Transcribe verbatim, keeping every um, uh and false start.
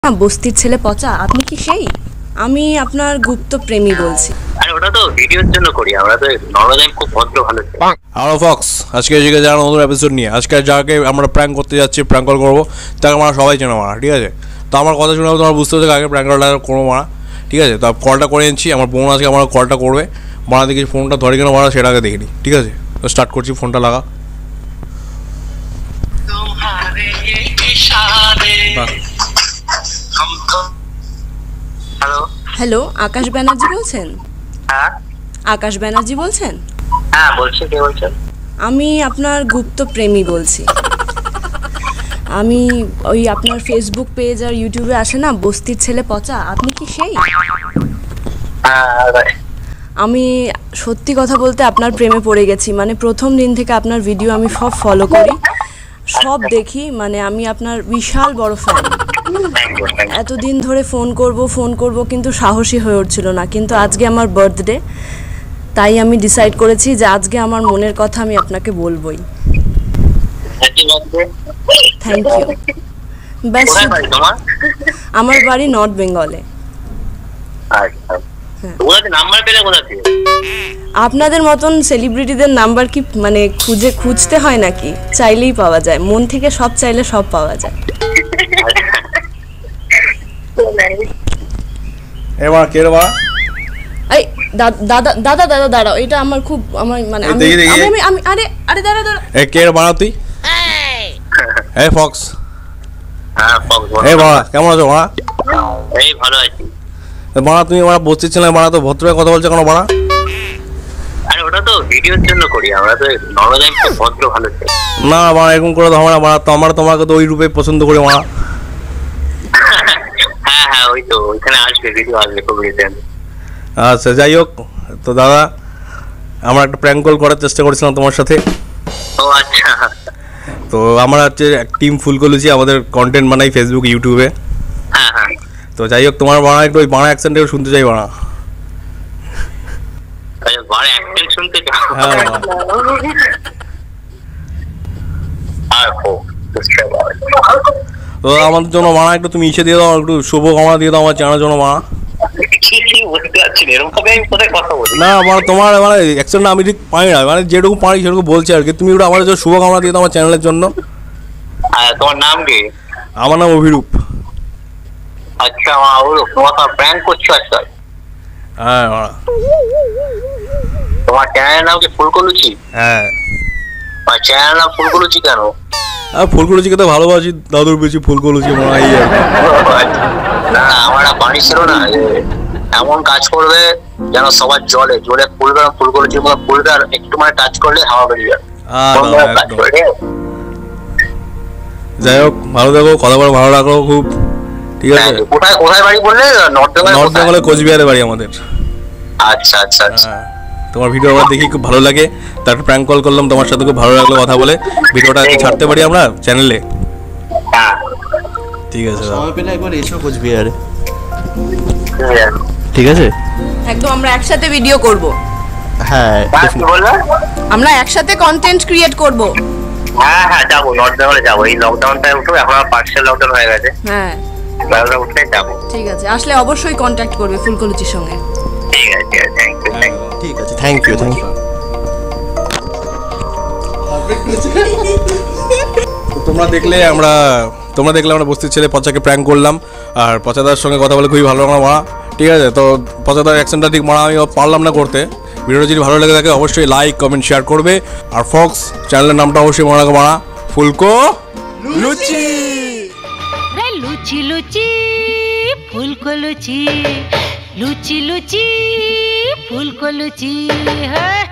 বস্তির ছেলে পচা, আপনি কি সেই? আমি আপনার গুপ্ত প্রেমী বলছি। আরে ওটা তো ভিডিওর জন্য করি, আমরা তো নর্মালি খুব ভদ্র ভালো। হ্যালো ফক্স, আজকে এসে যারা নতুন এপিসোড নিয়ে আজকে যাকে আমরা প্র্যাঙ্ক করতে যাচ্ছি, প্র্যাঙ্ক কল করবো, তাকে আমরা সবাই চেনো মারা, ঠিক আছে? তো আমার কথা শুনে তোমার বুঝতে হচ্ছে আগে প্র্যাঙ্ক কলটা করবো মারা, ঠিক আছে? তো কলটা করে নিচ্ছি, আমার বোন আজকে আমার কলটা করবে মারা, দেখি ফোনটা ধরে কিনা মারা সেটা আগে দেখিনি, ঠিক আছে? তো স্টার্ট করছি, ফোনটা লাগা। হ্যালো হ্যালো, আকাশ ব্যানার্জি বলছেন? হ্যাঁ আকাশ ব্যানার্জি বলছেন? হ্যাঁ বলছি, কে বলছেন? আমি আপনার গুপ্ত প্রেমী বলছি। আমি ওই আপনার ফেসবুক পেজ আর ইউটিউবে আসে না বস্তির ছেলে পচা, আপনি কি সেই? হ্যাঁ আমি সত্যি কথা বলতে আপনার প্রেমে পড়ে গেছি, মানে প্রথম দিন থেকে আপনার ভিডিও আমি সব ফলো করি, সব দেখি, মানে আমি আপনার বিশাল বড় ফ্যান। এতদিন ধরে ফোন করব ফোন করব কিন্তু সাহসী হয়ে উঠছিল না, কিন্তু আজকে আমার বার্থডে, তাই আমি ডিসাইড করেছি যে আজকে আমার মনের কথা আমি আপনাকে বলবোই। Thank you. ব্যাস, আমার বাড়ি নর্থ বেঙ্গলে। আপনাদের মতন সেলিব্রিটিদের নাম্বার কি মানে খুঁজে খুঁজতে হয় নাকি? চাইলেই পাওয়া যায়, মন থেকে সব চাইলে সব পাওয়া যায়। এবার কে রে বা? এই দাদা দাদা দাদা দাঁড়াও, এটা আমার খুব আমার মানে আমি আমি আমি আরে আরে দাঁড়া দাঁড়া। এ কে রে বানা তুই? এই ফক্স। হ্যাঁ ফক্স বল। এই বাড়া, কেমন আছো বাড়া? এই ভালো আছি। বাড়া তুমি বাড়া বসছিস না বাড়া, তো ভদ্রভাবে কথা বলছো কেন বাড়া? আরে ওটা তো ভিডিওর জন্য করি, আমরা তো নর্মালি খুব ভদ্র ভালো। না বাড়া, এরকম করে তো হবে না বাড়া, তো আমরা তোমাকে তো ওই রূপে পছন্দ করি বাড়া। হ্যাঁ হ্যাঁ ওই তো ওইখানে আসবে, ভিডিও আসবে খুব রিসেন্ট। আচ্ছা যাই হোক, তো দাদা আমরা একটা প্র্যাঙ্ক কল করার চেষ্টা করেছিলাম তোমার সাথে। ও আচ্ছা। তো আমরা হচ্ছে টিম ফুল করেছি, আমাদের কন্টেন্ট বানাই ফেসবুক ইউটিউবে। হ্যাঁ হ্যাঁ। তো যাই হোক, তোমার বাড়া একটু ওই বাড়া অ্যাকসেন্ট একটু শুনতে চাই বাড়া। আরে বাড়া অ্যাকসেন্ট শুনতে চাও? হ্যাঁ আর ও তো আমাদের জন্য বাড়া একটু তুমি ইসে দিয়ে দাও, একটু শুভ কামনা দিয়ে দাও আমার চ্যানেলের জন্য বাড়া। কি কি বুঝতে পারছি না, এরকম ভাবে আমি কোথায় কথা বলি? না মানে তোমার মানে অ্যাকসেন্ট আমি ঠিক পাই না, মানে যেটুকু পারি সেটুকু বলছি আর কি। তুমি একটু আমার জন্য শুভ কামনা দিয়ে দাও আমার চ্যানেলের জন্য। আর তোমার নাম কি? আমার নাম অভিরূপ। আচ্ছা মা অভিরূপ, তোমার তো প্র্যাঙ্ক করছো আজকাল। হ্যাঁ বাড়া। তোমার চ্যানেলের নাম কি ফুলকলুচি? হ্যাঁ। আর চ্যানেলের নাম ফুলকলুচি কেন? আর ফুলকলুচিকে তো ভালোবাসি, দাদুর বেশি ফুলকলুচি মনে হয়। না আমার বাড়ি ছিল না, এমন কাজ করবে যেন সবার জলে জলে ফুলবে, ফুলকলুচির মতো ফুলবে, আর একটু মানে টাচ করলে হাওয়া বেরিয়ে যাবে। যাই হোক, ভালো থাকো, কথা বলে ভালো লাগলো খুব, ঠিক আছে? কোথায় কোথায় বাড়ি বললে? নর্থ বেঙ্গল। নর্থ বেঙ্গলে কোচবিহারে বাড়ি আমাদের। আচ্ছা আচ্ছা আচ্ছা। তোমার ভিডিও আবার দেখি খুব ভালো লাগে, তারপর প্র্যাঙ্ক কল করলাম তোমার সাথে, খুব ভালো লাগলো কথা বলে। ভিডিওটা ছাড়তে পারি আমরা চ্যানেলে? হ্যাঁ ঠিক আছে, সময় পেলে একবার এসো কোচবিহারে, ঠিক আছে? একদম আমরা একসাথে ভিডিও করব। হ্যাঁ কি বললে? আমরা একসাথে কন্টেন্ট ক্রিয়েট করব। হ্যাঁ হ্যাঁ যাবো, নর্থ বেঙ্গলে যাবো। এই লকডাউনটা উঠো, এখন আর পার্সেল লকডাউন হয়ে গেছে। হ্যাঁ বেঙ্গলে উঠলে যাবো। ঠিক আছে, আসলে অবশ্যই কন্ট্যাক্ট করবে ফুলকলুচির সঙ্গে। ঠিক আছে, থ্যাংক ইউ থ্যাংক ইউ। ঠিক আছে, থ্যাংক ইউ থ্যাংক ইউ। তোমরা দেখলে আমরা তোমরা দেখলে আমরা বস্তির ছেলে পচাকে প্র্যাঙ্ক করলাম, আর পচাদার সঙ্গে কথা বলে খুবই ভালো লাগলো মারা, ঠিক আছে? তো পচাদার অ্যাকশনটা ঠিক মারা আমি পারলাম না করতে। ভিডিওটা যদি ভালো লেগে থাকে অবশ্যই লাইক কমেন্ট শেয়ার করবে, আর ফক্স চ্যানেলের নামটা অবশ্যই মনে রাখো মারা, ফুলকো লুচি। লুচি লুচি ফুলকো লুচি, লুচি লুচি ফুলকো লুচি। হ্যাঁ।